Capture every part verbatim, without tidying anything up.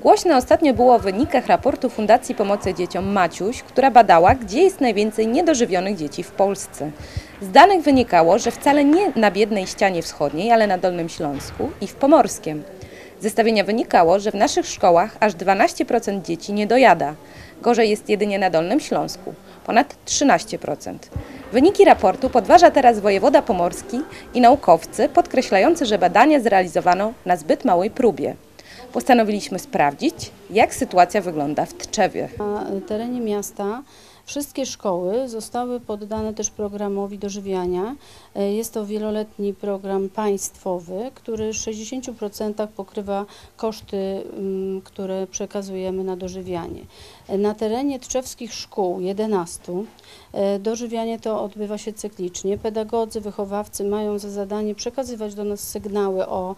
Głośno ostatnio było o wynikach raportu Fundacji Pomocy Dzieciom Maciuś, która badała, gdzie jest najwięcej niedożywionych dzieci w Polsce. Z danych wynikało, że wcale nie na biednej ścianie wschodniej, ale na Dolnym Śląsku i w Pomorskiem. Z zestawienia wynikało, że w naszych szkołach aż dwanaście procent dzieci nie dojada. Gorzej jest jedynie na Dolnym Śląsku, ponad trzynaście procent. Wyniki raportu podważa teraz wojewoda pomorski i naukowcy, podkreślający, że badania zrealizowano na zbyt małej próbie. Postanowiliśmy sprawdzić, jak sytuacja wygląda w Tczewie. Na terenie miasta wszystkie szkoły zostały poddane też programowi dożywiania. Jest to wieloletni program państwowy, który w sześćdziesięciu procentach pokrywa koszty, które przekazujemy na dożywianie. Na terenie tczewskich szkół, jedenastu, dożywianie to odbywa się cyklicznie. Pedagodzy, wychowawcy mają za zadanie przekazywać do nas sygnały o,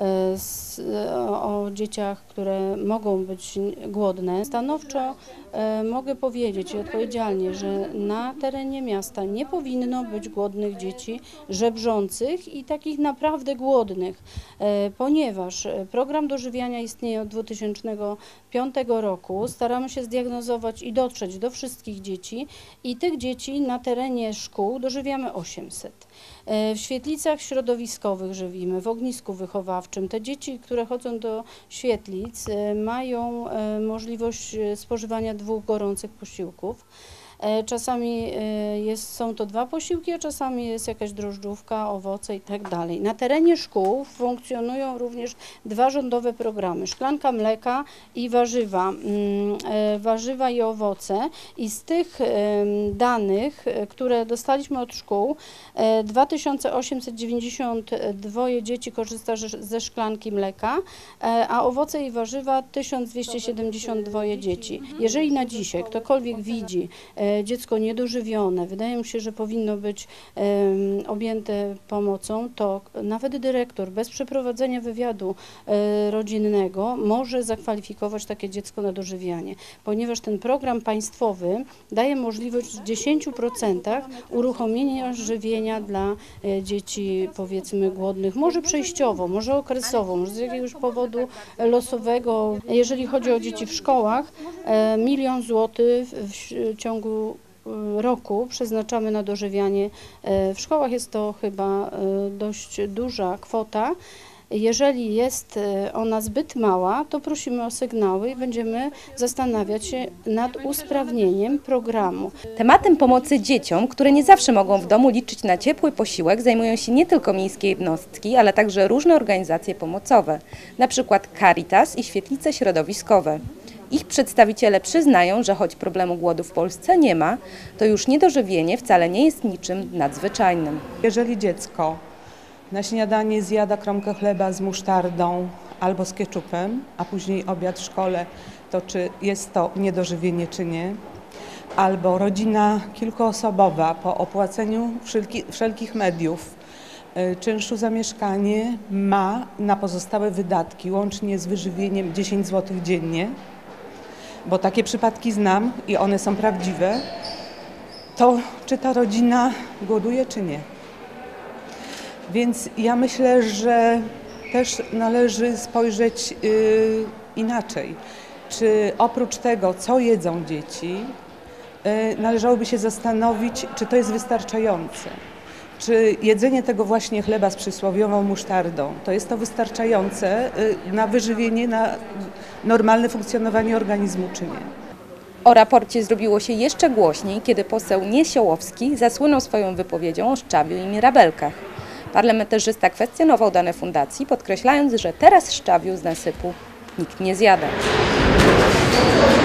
o dzieciach, które mogą być głodne. Stanowczo mogę powiedzieć i odpowiedzialnie, że na terenie miasta nie powinno być głodnych dzieci, żebrzących i takich naprawdę głodnych, ponieważ program dożywiania istnieje od dwa tysiące piątego roku. Staramy się zdiagnozować i dotrzeć do wszystkich dzieci i tych dzieci na terenie szkół dożywiamy osiemset. W świetlicach środowiskowych żywimy, w ognisku wychowawczym. Te dzieci, które chodzą do świetlic, mają możliwość spożywania dwóch gorących posiłków. Czasami jest, są to dwa posiłki, a czasami jest jakaś drożdżówka, owoce i tak dalej. Na terenie szkół funkcjonują również dwa rządowe programy, szklanka mleka i warzywa, warzywa i owoce. I z tych danych, które dostaliśmy od szkół, dwa tysiące osiemset dziewięćdziesiąt dwa dzieci korzysta ze szklanki mleka, a owoce i warzywa tysiąc dwieście siedemdziesiąt dwa dzieci. Jeżeli na dzisiaj ktokolwiek widzi dziecko niedożywione, wydaje mi się, że powinno być um, objęte pomocą, to nawet dyrektor bez przeprowadzenia wywiadu e, rodzinnego może zakwalifikować takie dziecko na dożywianie, ponieważ ten program państwowy daje możliwość w dziesięciu procentach uruchomienia żywienia dla e, dzieci, powiedzmy, głodnych, może przejściowo, może okresowo, może z jakiegoś powodu losowego. Jeżeli chodzi o dzieci w szkołach, e, milion złotych w, w ciągu roku przeznaczamy na dożywianie. W szkołach jest to chyba dość duża kwota. Jeżeli jest ona zbyt mała, to prosimy o sygnały i będziemy zastanawiać się nad usprawnieniem programu. Tematem pomocy dzieciom, które nie zawsze mogą w domu liczyć na ciepły posiłek, zajmują się nie tylko miejskie jednostki, ale także różne organizacje pomocowe, na przykład Caritas i świetlice środowiskowe. Ich przedstawiciele przyznają, że choć problemu głodu w Polsce nie ma, to już niedożywienie wcale nie jest niczym nadzwyczajnym. Jeżeli dziecko na śniadanie zjada kromkę chleba z musztardą albo z keczupem, a później obiad w szkole, to czy jest to niedożywienie, czy nie? Albo rodzina kilkuosobowa po opłaceniu wszelki, wszelkich mediów, czynszu za mieszkanie ma na pozostałe wydatki, łącznie z wyżywieniem dziesięć złotych dziennie, bo takie przypadki znam i one są prawdziwe, to czy ta rodzina głoduje, czy nie? Więc ja myślę, że też należy spojrzeć yy, inaczej. Czy oprócz tego, co jedzą dzieci, yy, należałoby się zastanowić, czy to jest wystarczające. Czy jedzenie tego właśnie chleba z przysłowiową musztardą, to jest to wystarczające na wyżywienie, na normalne funkcjonowanie organizmu, czy nie? O raporcie zrobiło się jeszcze głośniej, kiedy poseł Niesiołowski zasłynął swoją wypowiedzią o szczawiu i mirabelkach. Parlamentarzysta kwestionował dane fundacji, podkreślając, że teraz szczawiu z nasypu nikt nie zjada.